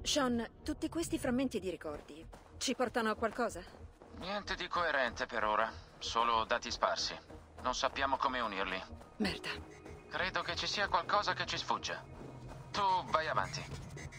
Sean, tutti questi frammenti di ricordi ci portano a qualcosa? Niente di coerente per ora, solo dati sparsi. Non sappiamo come unirli. Merda. Credo che ci sia qualcosa che ci sfugge. Tu vai avanti.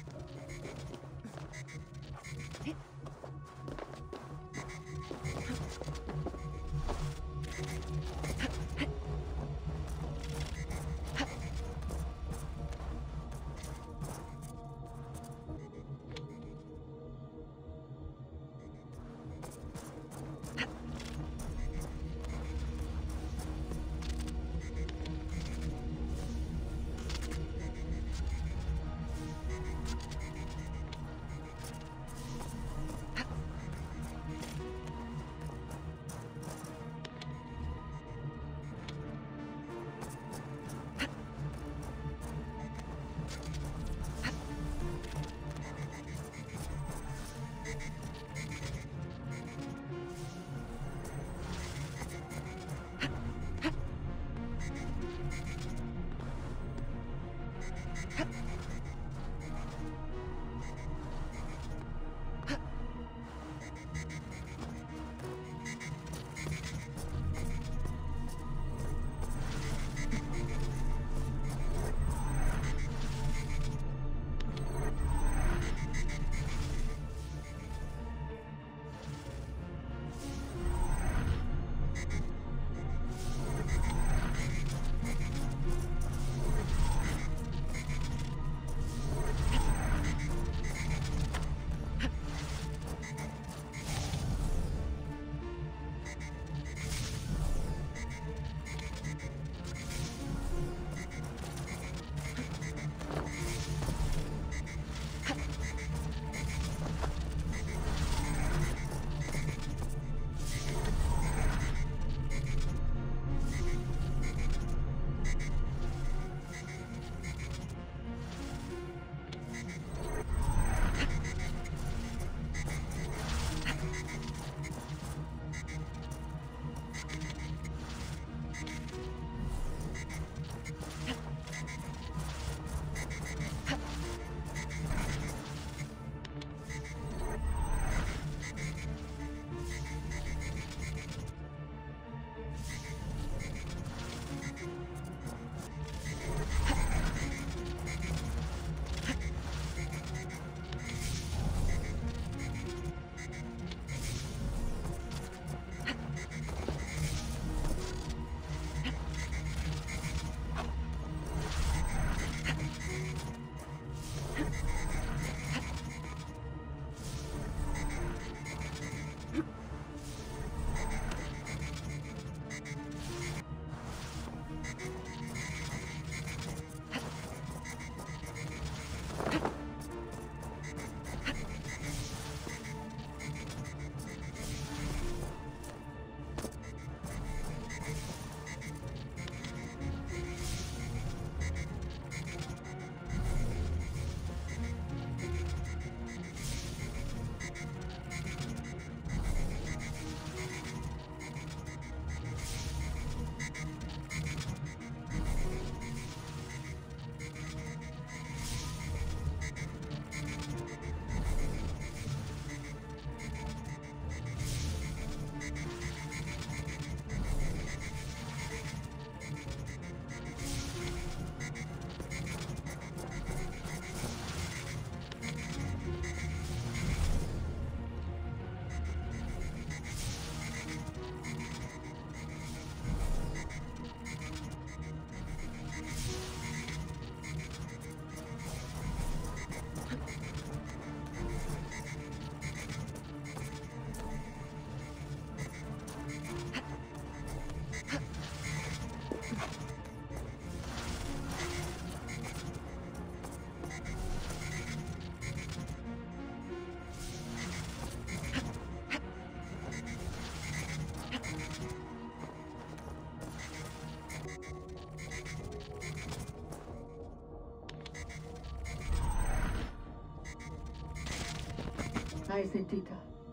Hai sentito?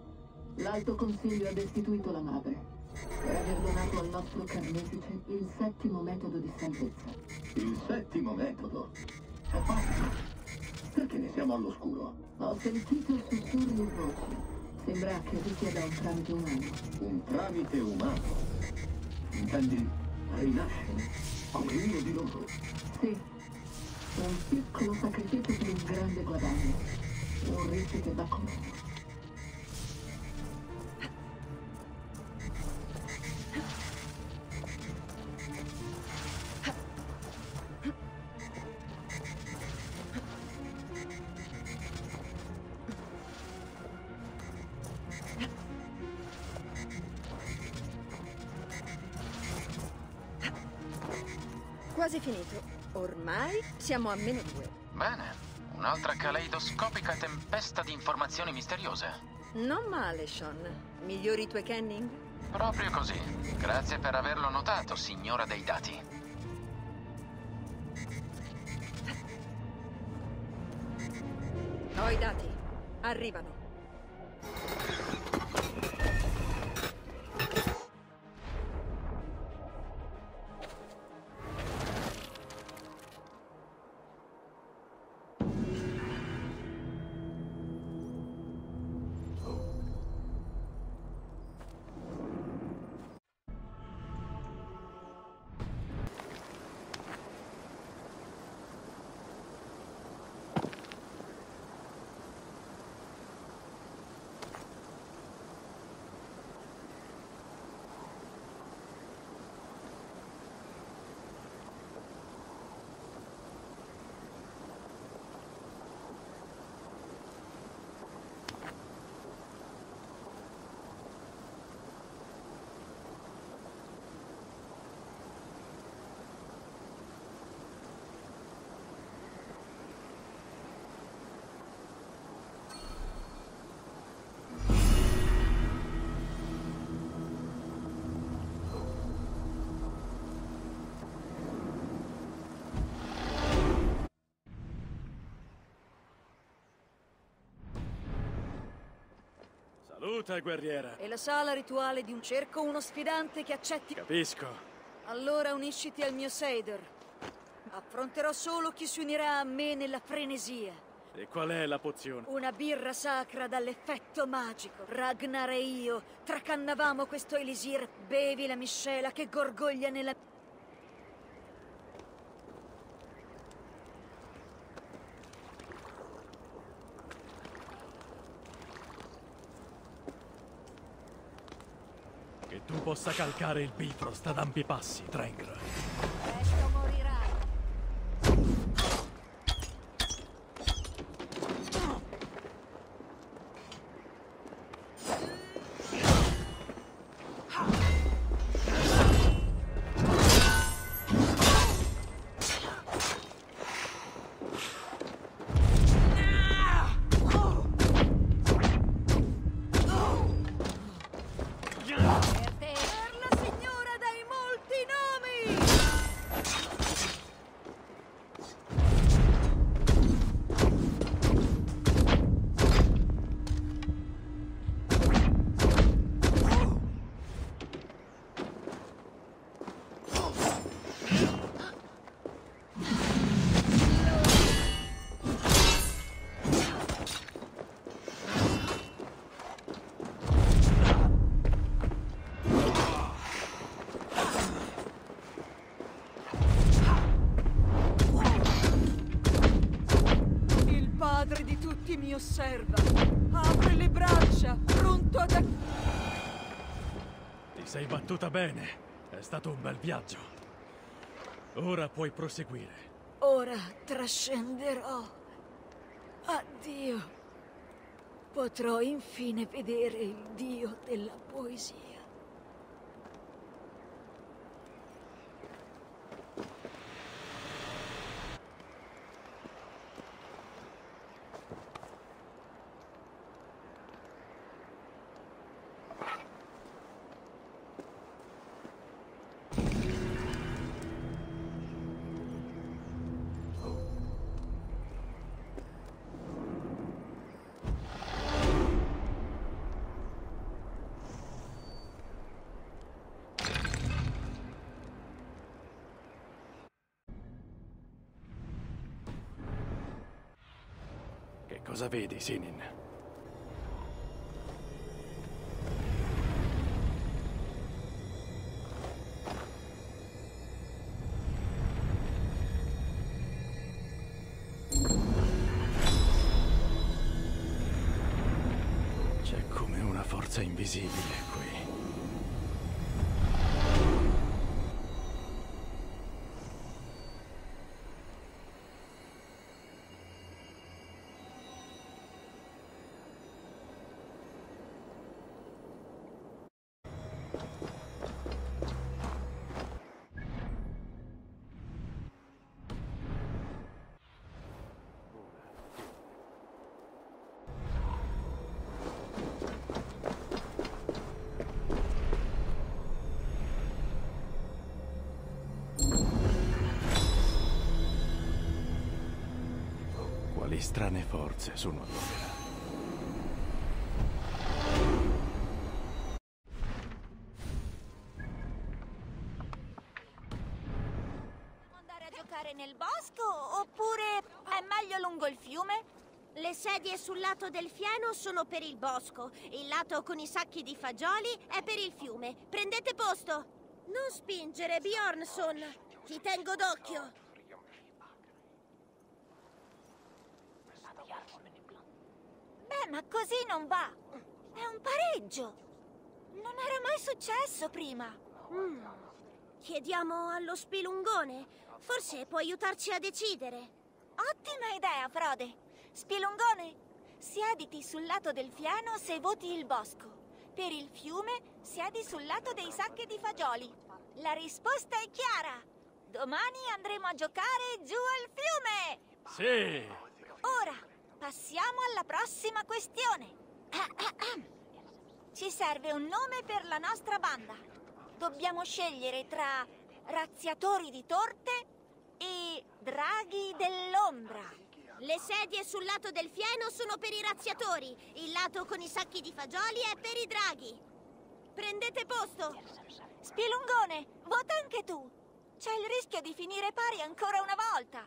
L'Alto Consiglio ha destituito la madre per aver donato al nostro carnefice il 7° metodo di salvezza. Il 7° metodo? È pazzo! Perché ne siamo all'oscuro? Ho sentito sussurri e voci. Sembra che richieda un tramite umano. Un tramite umano? Intendi rinascere? Come uno di loro? Sì. Un piccolo sacrificio per un grande guadagno. Un rischio che va commesso. Quasi finito. Ormai siamo a -2. Bene, un'altra caleidoscopica tempesta di informazioni misteriose. Non male, Sean. Migliori i tuoi canning? Proprio così. Grazie per averlo notato, signora dei dati. Ho i dati. Arrivano. Salute, guerriera. E la sala rituale di un cerco, uno sfidante che accetti... Capisco. Allora unisciti al mio Seder. Affronterò solo chi si unirà a me nella frenesia. E qual è la pozione? Una birra sacra dall'effetto magico. Ragnar e io tracannavamo questo elisir. Bevi la miscela che gorgoglia nella... Che tu possa calcare il Bifrost ad ampi passi, Drengr. Presto morirai. Per la signora dai molti nomi! Il padre di tutti mi osserva. Apre le braccia, pronto ad... Ti sei battuta bene. È stato un bel viaggio. Ora puoi proseguire. Ora trascenderò. Addio. Potrò infine vedere il dio della poesia. cosa vedi, Sinin? C'è come una forza invisibile qui. Quali strane forze sono all'opera. Andare a giocare nel bosco oppure è meglio lungo il fiume? Le sedie sul lato del fieno sono per il bosco. Il lato con i sacchi di fagioli è per il fiume. Prendete posto. Non spingere, Bjornsson. Ti tengo d'occhio. Beh, ma così non va. È un pareggio. Non era mai successo prima. Chiediamo allo spilungone. Forse può aiutarci a decidere. Ottima idea, Frode. Spilungone, siediti sul lato del fieno se voti il bosco. Per il fiume, siedi sul lato dei sacchi di fagioli. La risposta è chiara. Domani andremo a giocare giù al fiume. Sì! Ora, passiamo alla prossima questione. Ci serve un nome per la nostra banda. Dobbiamo scegliere tra razziatori di torte e draghi dell'ombra. Le sedie sul lato del fieno sono per i razziatori. Il lato con i sacchi di fagioli è per i draghi. Prendete posto. Spilungone, vota anche tu. C'è il rischio di finire pari ancora una volta.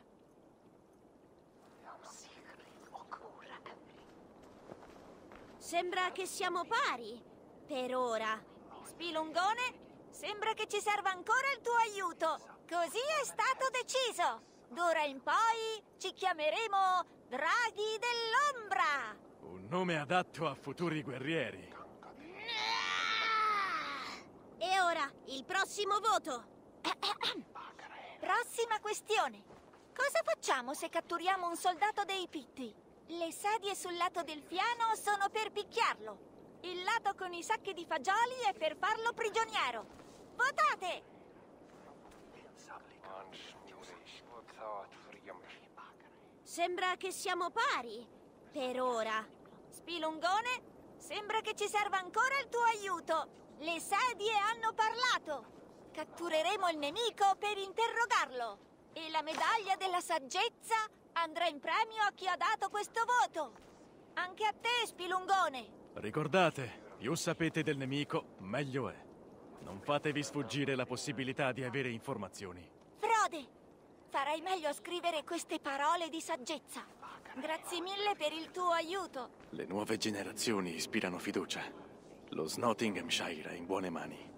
Sembra che siamo pari. Per ora. Spilungone, sembra che ci serva ancora il tuo aiuto. Così è stato deciso. D'ora in poi ci chiameremo Draghi dell'Ombra. Un nome adatto a futuri guerrieri. E ora, il prossimo voto. Prossima questione. Cosa facciamo se catturiamo un soldato dei Pitti? Le sedie sul lato del fieno sono per picchiarlo. Il lato con i sacchi di fagioli è per farlo prigioniero. Votate! Sembra che siamo pari. Per ora. Spilungone, sembra che ci serva ancora il tuo aiuto. Le sedie hanno parlato. Cattureremo il nemico per interrogarlo. E la medaglia della saggezza andrà in premio a chi ha dato questo voto. Anche a te, Spilungone. Ricordate, più sapete del nemico, meglio è. Non fatevi sfuggire la possibilità di avere informazioni. Frode, farai meglio a scrivere queste parole di saggezza. Grazie mille per il tuo aiuto. Le nuove generazioni ispirano fiducia. Lo Nottinghamshire è in buone mani.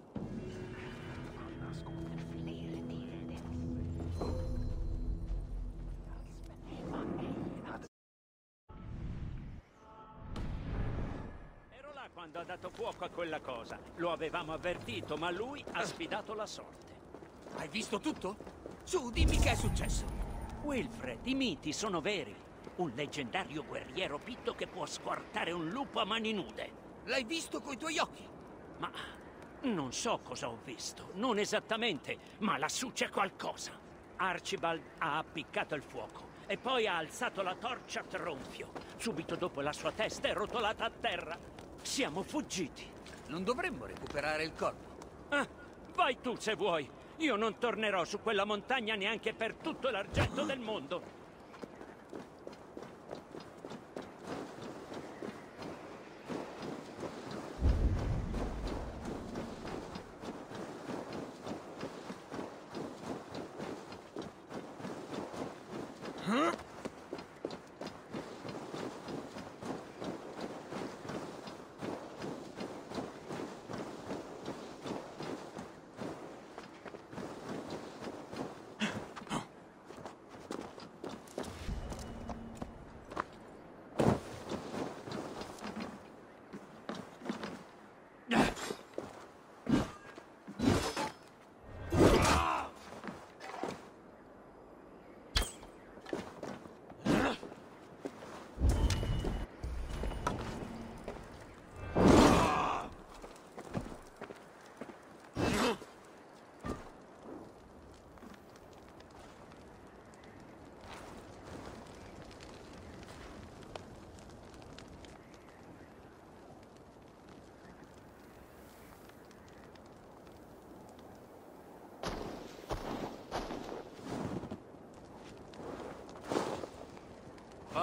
Ero là quando ha dato fuoco a quella cosa. Lo avevamo avvertito, ma lui ha sfidato la sorte. Hai visto tutto? Su, dimmi che è successo. Wilfred, i miti sono veri. Un leggendario guerriero pitto che può squartare un lupo a mani nude. L'hai visto coi tuoi occhi? Ma non so cosa ho visto. Non esattamente, ma lassù c'è qualcosa. Archibald ha appiccato il fuoco e poi ha alzato la torcia a tronfio. Subito dopo la sua testa è rotolata a terra. Siamo fuggiti. Non dovremmo recuperare il corpo. Ah, vai tu se vuoi. Io non tornerò su quella montagna neanche per tutto l'argento del mondo.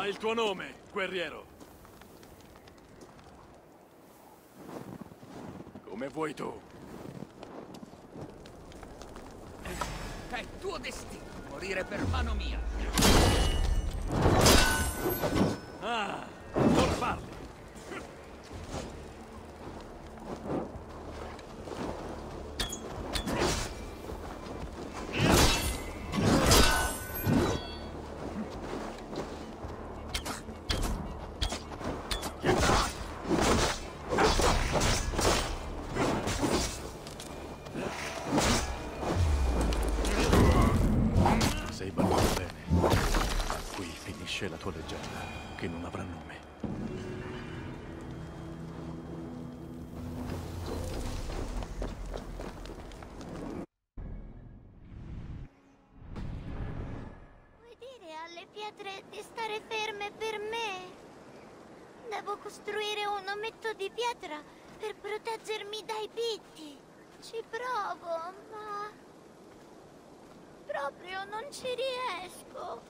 Ma il tuo nome, guerriero? Come vuoi tu? È tuo destino morire per mano mia. Ah, non farli! Sei battuto bene. Ma qui finisce la tua leggenda, che non avrà nome. Vuoi dire alle pietre di stare ferme per me? Devo costruire un ometto di pietra per proteggermi dai pitti. Ci provo, ma proprio non ci riesco.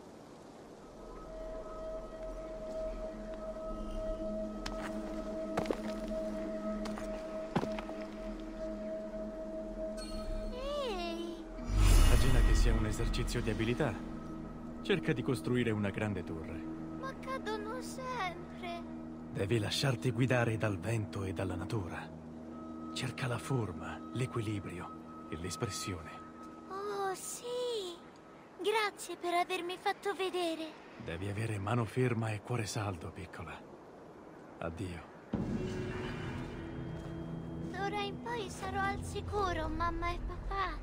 Ehi, Immagina che sia un esercizio di abilità. Cerca di costruire una grande torre. ma cadono sempre. Devi lasciarti guidare dal vento e dalla natura. Cerca la forma, l'equilibrio e l'espressione. Oh, sì. Grazie per avermi fatto vedere. Devi avere mano ferma e cuore saldo, piccola. Addio. D'ora in poi sarò al sicuro, mamma e papà.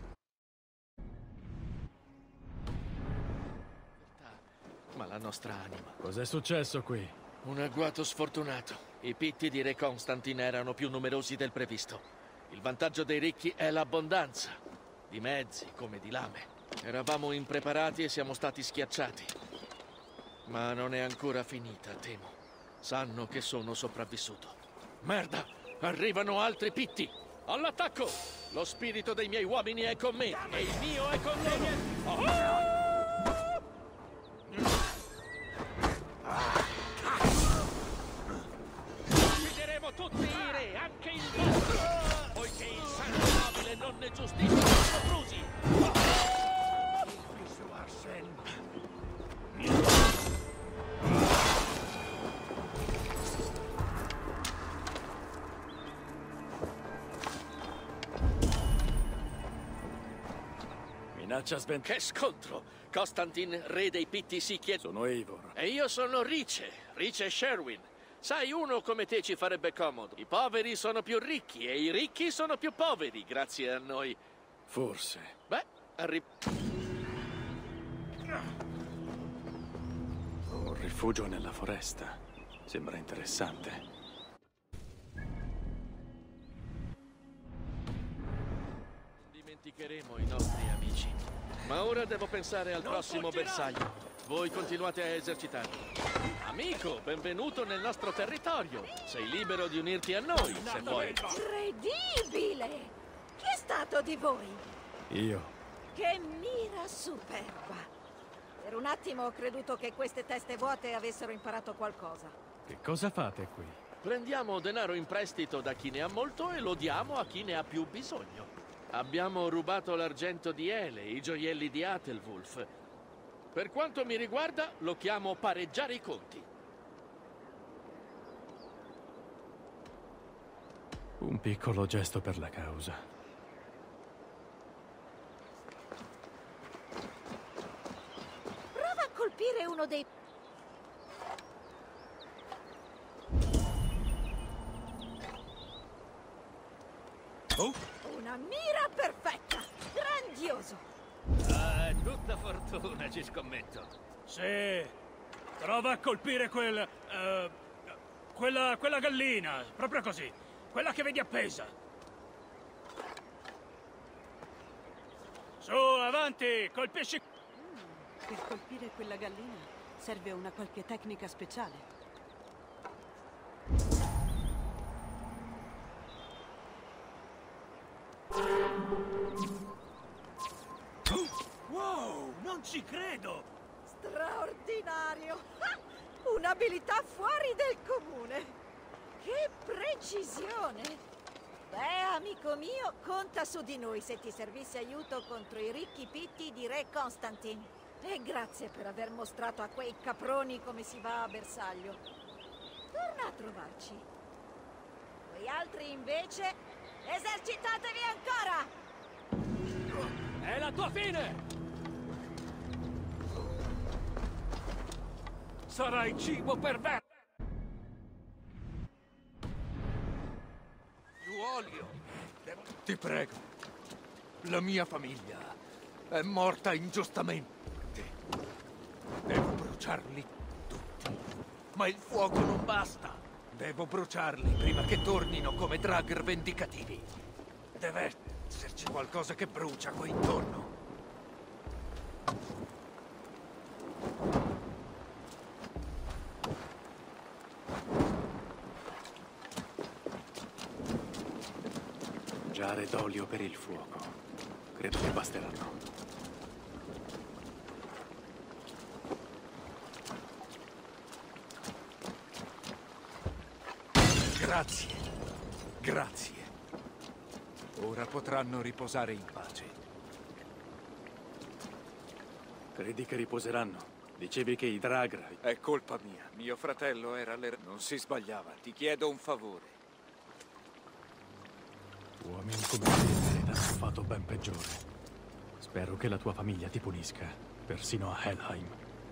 Ma la nostra anima. Cos'è successo qui? Un agguato sfortunato. I pitti di Re Constantine erano più numerosi del previsto. Il vantaggio dei ricchi è l'abbondanza. Di mezzi come di lame. Eravamo impreparati e siamo stati schiacciati. Ma non è ancora finita, temo. Sanno che sono sopravvissuto. Merda! Arrivano altri pitti! All'attacco! Lo spirito dei miei uomini è con me e il mio è con loro! Oh! Uccideremo tutti i re, anche il vostro, poiché il sangue nobile non ne giustifica i soprusi. Minaccia Che scontro! Costantin, re dei Pitti, si chiede... Sono Eivor. E io sono Rice Sherwin. Sai, uno come te ci farebbe comodo. I poveri sono più ricchi e i ricchi sono più poveri, grazie a noi. Forse. Beh, Un rifugio nella foresta. Sembra interessante. dimenticheremo i nostri amici. Ma ora devo pensare al prossimo bersaglio. Voi continuate a esercitarvi. Amico, benvenuto nel nostro territorio. Sei libero di unirti a noi, se vuoi. Incredibile! Chi è stato di voi? Io. Che mira superba! Per un attimo ho creduto che queste teste vuote avessero imparato qualcosa. Che cosa fate qui? Prendiamo denaro in prestito da chi ne ha molto e lo diamo a chi ne ha più bisogno. Abbiamo rubato l'argento di Ele, i gioielli di Aethelwulf. Per quanto mi riguarda, lo chiamo pareggiare i conti. Un piccolo gesto per la causa. Prova a colpire uno dei... Una mira perfetta! Grandioso! Ah, tutta fortuna, ci scommetto. Sì. Prova a colpire quella gallina. Proprio così. Quella che vedi appesa. Su, avanti, colpisci... Per colpire quella gallina serve una qualche tecnica speciale. Wow, non ci credo! Straordinario! Ah, un'abilità fuori del comune! Che precisione! Beh, amico mio, conta su di noi se ti servisse aiuto contro i ricchi pitti di Re Constantine. E grazie per aver mostrato a quei caproni come si va a bersaglio. Torna a trovarci. Voi altri, invece, esercitatevi ancora! È la tua fine! Sarai cibo per me! Olio, ti prego. La mia famiglia è morta ingiustamente. Devo bruciarli tutti. Ma il fuoco non basta. Devo bruciarli prima che tornino come Dragr vendicativi. Deve esserci qualcosa che brucia qui intorno. Giare d'olio per il fuoco. Credo che basteranno. Grazie. Grazie. Ora potranno riposare in pace. Credi che riposeranno? Dicevi che i Dragr... È colpa mia. Mio fratello era non si sbagliava. Ti chiedo un favore. Uomini come te hanno fatto ben peggiore. Spero che la tua famiglia ti punisca, persino a Helheim.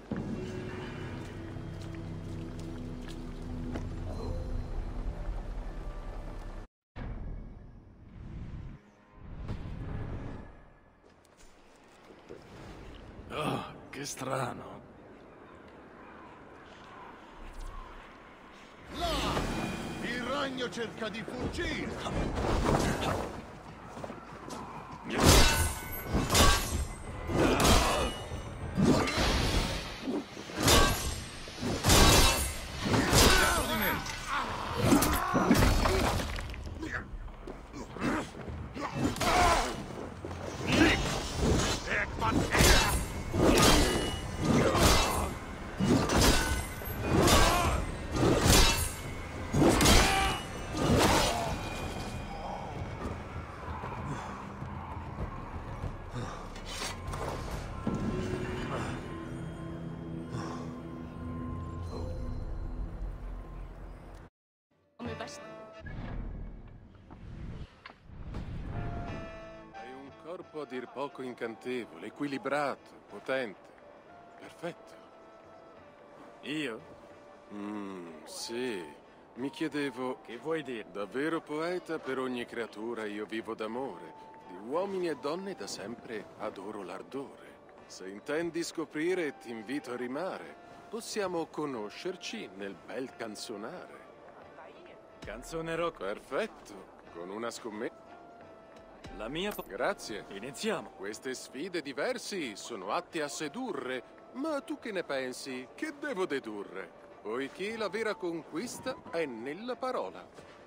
Oh, che strano. Il ragno cerca di fuggire! Hai un corpo a dir poco incantevole, equilibrato, potente. Perfetto. Io? Sì. Mi chiedevo... Che vuoi dire? Davvero poeta, per ogni creatura io vivo d'amore. Di uomini e donne da sempre adoro l'ardore. Se intendi scoprire, ti invito a rimare. Possiamo conoscerci nel bel canzonare. Canzonerò. Perfetto. Con una scommessa. La mia... Grazie. Iniziamo. Queste sfide diversi sono atte a sedurre. Ma tu che ne pensi? Che devo dedurre? Poiché la vera conquista è nella parola.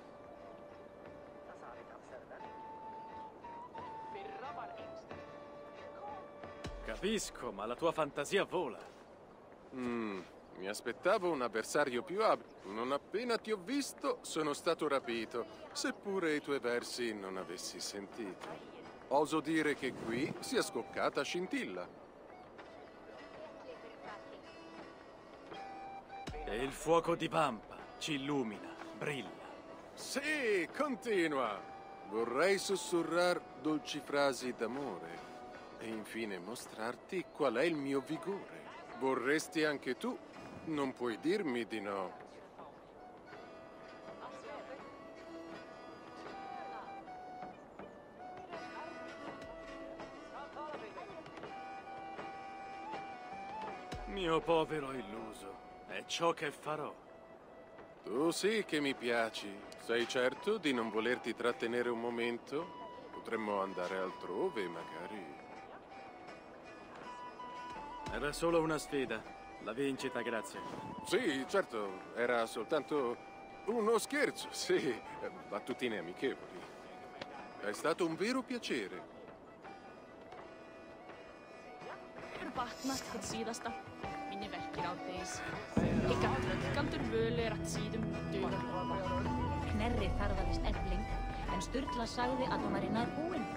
Capisco, ma la tua fantasia vola. Mi aspettavo un avversario più abile. Non appena ti ho visto, sono stato rapito, seppure i tuoi versi non avessi sentito. Oso dire che qui sia scoccata scintilla. E il fuoco di Vampa ci illumina, brilla. Sì, continua! Vorrei sussurrar dolci frasi d'amore e infine mostrarti qual è il mio vigore. Vorresti anche tu? Non puoi dirmi di no. Mio povero illuso, è ciò che farò. Tu sì che mi piaci. Sei certo di non volerti trattenere un momento? Potremmo andare altrove, magari. Era solo una sfida. La vincita, grazie. Sì, certo, era soltanto uno scherzo, sì. Battutine amichevoli. È stato un vero piacere. Hirpa, näetkö siidasta? Ik kan er völu ratsíðum dugar. Knerri þarfaðist Efling, en Sturla sagði að hún væri nær búin.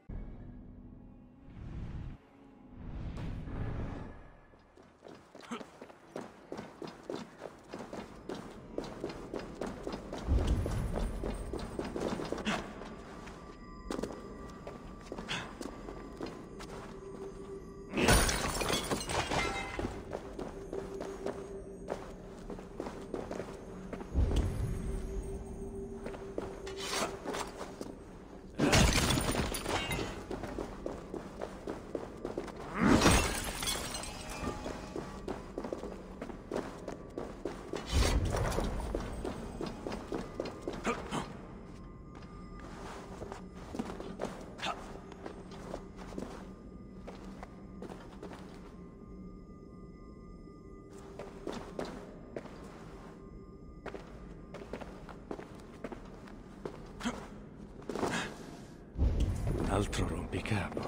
Altro rompicapo.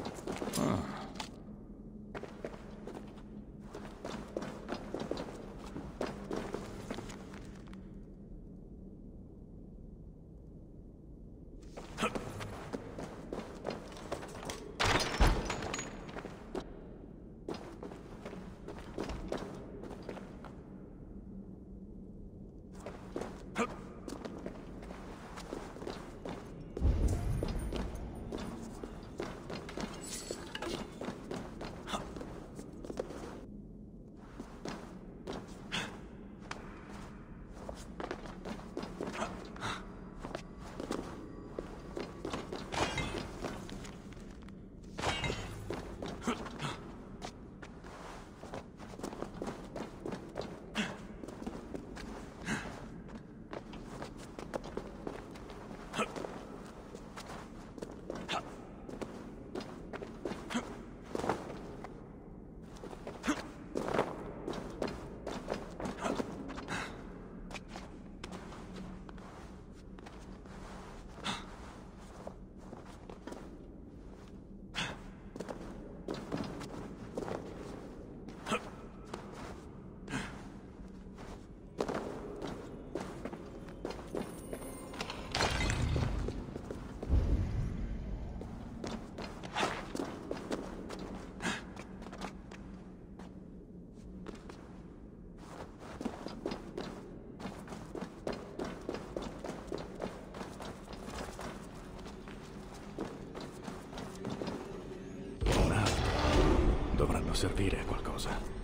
Ah. Dovranno servire a qualcosa.